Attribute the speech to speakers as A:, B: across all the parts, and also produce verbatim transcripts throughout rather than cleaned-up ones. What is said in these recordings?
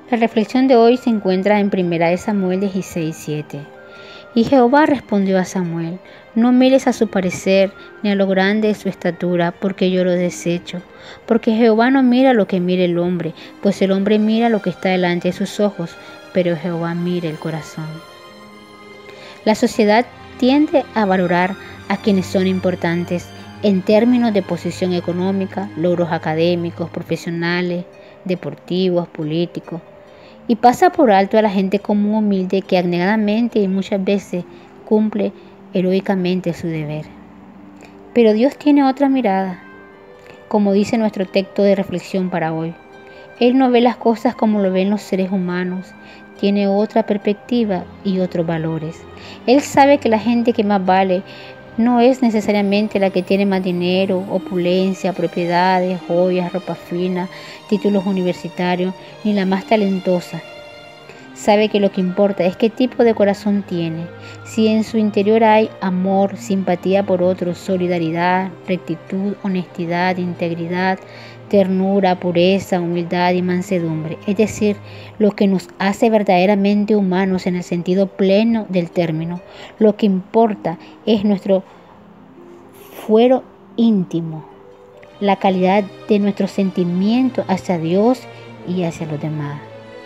A: La reflexión de hoy se encuentra en primera de Samuel dieciséis, siete. Y Jehová respondió a Samuel: no mires a su parecer, ni a lo grande de su estatura, porque yo lo desecho. Porque Jehová no mira lo que mira el hombre, pues el hombre mira lo que está delante de sus ojos, pero Jehová mira el corazón. La sociedad tiende a valorar a quienes son importantes en términos de posición económica, logros académicos, profesionales, deportivos, políticos, y pasa por alto a la gente común humilde que abnegadamente y muchas veces cumple heroicamente su deber. Pero Dios tiene otra mirada, como dice nuestro texto de reflexión para hoy. Él no ve las cosas como lo ven los seres humanos, tiene otra perspectiva y otros valores. Él sabe que la gente que más vale no es necesariamente la que tiene más dinero, opulencia, propiedades, joyas, ropa fina, títulos universitarios, ni la más talentosa. Sabe que lo que importa es qué tipo de corazón tiene, si en su interior hay amor, simpatía por otros, solidaridad, rectitud, honestidad, integridad, ternura, pureza, humildad y mansedumbre, es decir, lo que nos hace verdaderamente humanos en el sentido pleno del término. Lo que importa es nuestro fuero íntimo, la calidad de nuestros sentimientos hacia Dios y hacia los demás.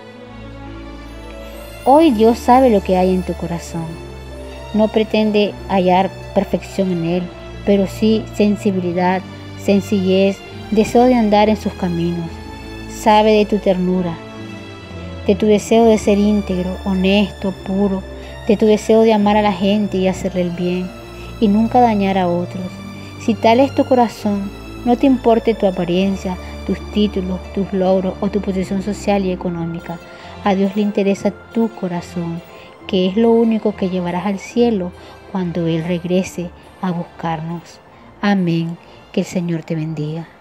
A: Hoy Dios sabe lo que hay en tu corazón. No pretende hallar perfección en Él, pero sí sensibilidad, sencillez, deseo de andar en sus caminos. Sabe de tu ternura, de tu deseo de ser íntegro, honesto, puro, de tu deseo de amar a la gente y hacerle el bien, y nunca dañar a otros. Si tal es tu corazón, no te importe tu apariencia, tus títulos, tus logros o tu posición social y económica. A Dios le interesa tu corazón, que es lo único que llevarás al cielo cuando Él regrese a buscarnos. Amén. Que el Señor te bendiga.